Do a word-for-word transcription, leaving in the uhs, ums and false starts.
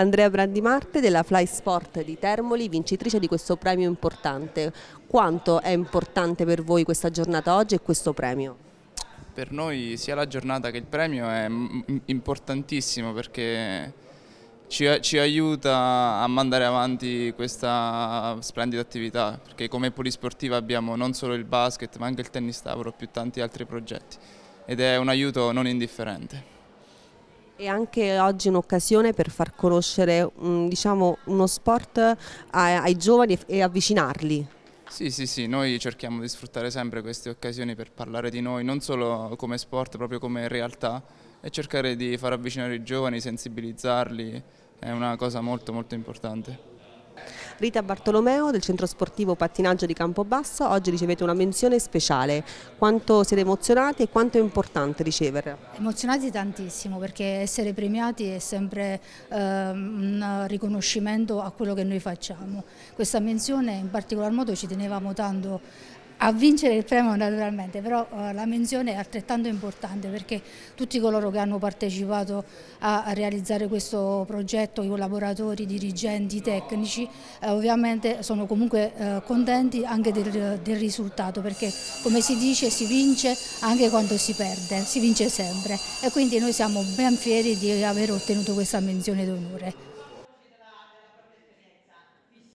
Andrea Brandimarte della Fly Sport di Termoli, vincitrice di questo premio importante. Quanto è importante per voi questa giornata oggi e questo premio? Per noi sia la giornata che il premio è importantissimo perché ci, ci aiuta a mandare avanti questa splendida attività, perché come polisportiva abbiamo non solo il basket ma anche il tennis tavolo più tanti altri progetti ed è un aiuto non indifferente. E anche oggi un'occasione per far conoscere um, diciamo, uno sport ai, ai giovani e avvicinarli. Sì, sì, sì, noi cerchiamo di sfruttare sempre queste occasioni per parlare di noi, non solo come sport, proprio come realtà, e cercare di far avvicinare i giovani, sensibilizzarli, è una cosa molto molto importante. Rita Bartolomeo del Centro Sportivo Pattinaggio di Campobasso, oggi ricevete una menzione speciale. Quanto siete emozionati e quanto è importante riceverla? Emozionati tantissimo, perché essere premiati è sempre eh, un riconoscimento a quello che noi facciamo. Questa menzione in particolar modo ci tenevamo tanto a vincere il premio naturalmente, però eh, la menzione è altrettanto importante perché tutti coloro che hanno partecipato a, a realizzare questo progetto, i collaboratori, i dirigenti, i tecnici, eh, ovviamente sono comunque eh, contenti anche del, del risultato, perché come si dice si vince anche quando si perde, si vince sempre e quindi noi siamo ben fieri di aver ottenuto questa menzione d'onore.